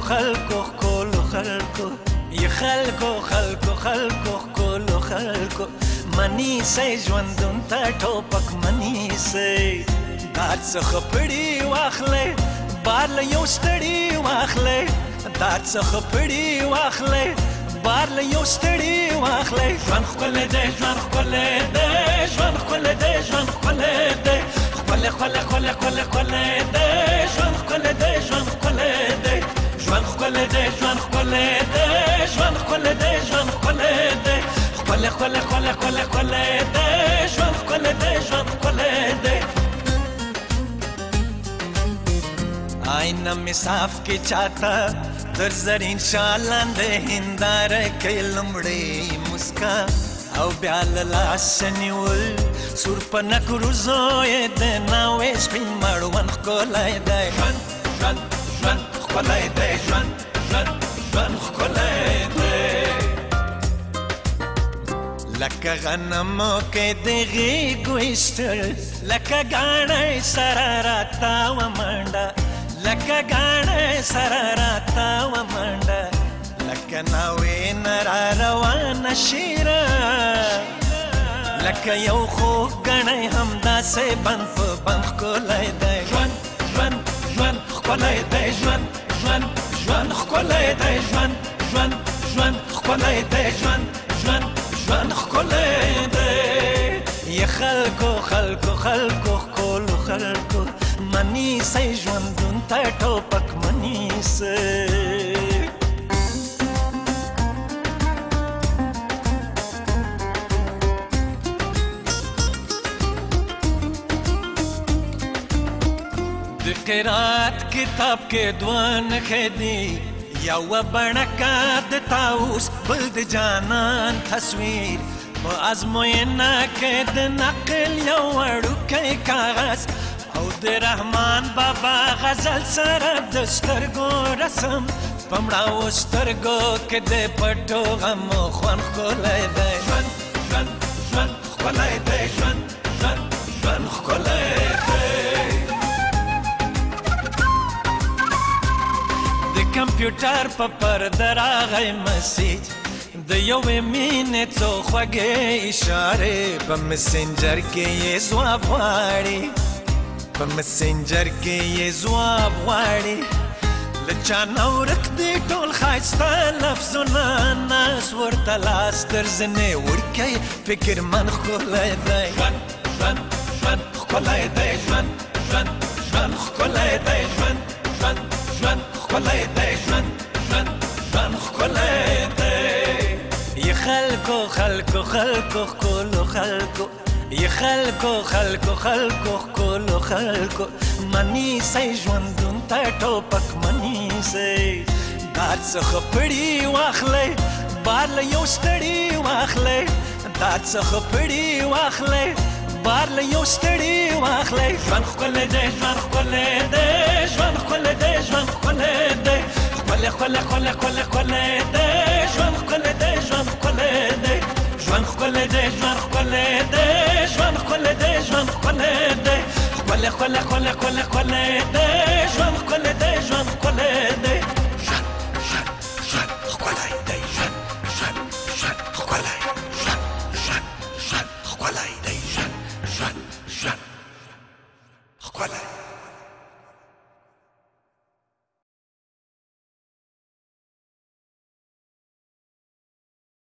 خلکو ښکلو خلکو ی خلکو خلکو خلکو ښکلو خلکو منیسئ ژوندون ته ټوپک منیسئ دار څخه پړي واخلئ بار له یو ستړي واخلئ دار څخه پړي واخلئ بار له یو ستړي واخلئ ژوند ښکلی دی ژوند ښکلی دی ژوند ښکلی دی ژوند ښکلی دی ښکلی ښکلی ښکلی ښکلی ښکلی دی ژوند ښکلی دی ژوند ښکلی دی ژوند ښکلی دی ژوند ښکلی دی ژوند ښکلی دی ژوند ښکلی دی ښکلی ښکلی ښکلی ښکلی ښکلی دی ژوند ښکلی دی ژوند ښکلی دی آینه مې صاف کې چاته تر زرین شال لاندې هنداره کوي لومړی مسکا او بیا له لاسه نیول سور په نکروزو یې د ناوې سپین مړوند ښکلی دی ژوند ژوند ژوند ښکلی دی ژوند ژوند ژوند ښکلی دی لکه غنمو کې د غېږو ایستل لکه ګاڼۍ سره راتاوه منډه لکه ګاڼۍ سره راتاوه منډه لکه ناوې نه را روانه شیره لکه یو خوږ ګڼی همداسې بند په بند ښکلی دی ژوند ژوند ژوند ښکلی دی ژوند ژوند ژوند ښکلی دی ژوند ژوند ژوند ښکلی دی ژوند ژوند ژوند ښکلی دی ی خلکو خلکو خلکو ښکلو خلکو منیسئ ژوندون ته ټوپک منیسئ د قرات کتاب کې دوه نښې دي یوه بڼکه د طاووس بل د جانان تصویر په ازموینه کې د نقل یو وړوکی کاغذ او د رحمان بابا غزل سره د سترګو رسم په مړاوو سترګو کې د پټو غمو خوند ښکلی دی ژوند ژوند ژوند ښکلی دی ژوند ژوند ژوند ښکلی دی د کمپیوټر په پرده راغی مسیج د یوې مینې څو خوږې اشارې په مسنجر کې یې ځواب غواړي په مسنجر کې یې ځواب غواړي له چا نه ورک دي ټول ښایسته لفظونه ناز ورته لاس تر زنې وړکی فکرمن ښکلی دی ژوند ژوند ژوند ښکلی دی ژوند ژوند ژوند ښکلی دی ژوند ژوند ژوند ښکلی دی ژوند ژوند ژوند ښکلی دی ی خلکو خلکو خلکو ښکلو خلکو ی خلکو خلکو خلکو ښکلو خلکو منیسئ ژوندون ته ټوپک منیسئ دار څخه پړي واخلئ بار له یو ستړي واخلئ دار څخه پړي واخلئ بار له یو ستړي واخلئ ژوند ښکلی دی ژوند ښکلی دی ژوند ښکلی دی ژوند ښکلی دی ښکلی ښکلی ښکلی ښکلی ښکلی دی ژوند ښکلی دی ژوند ښکلی دی ژوند ښکلی دی ژوند ښکلی دی ژوند ښکلی دی ژوند ښکلی دی ښکلی ښکلی ښکلی ښکلی ښکلی دی ژوند ښکلی دی ژوند ښکلی دی ژوند ژوند ژوند ښکلی دی ژوند ژوند ژوند ښکلی ژوند ژوند ژوند ښکلی دی ژوند ژوند ژوند ښکلی